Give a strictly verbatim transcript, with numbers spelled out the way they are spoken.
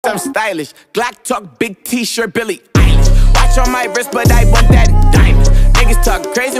I'm stylish. Glock talk, big t-shirt, Billy Eilish. Watch on my wrist, but I want that diamond. Niggas talk crazy.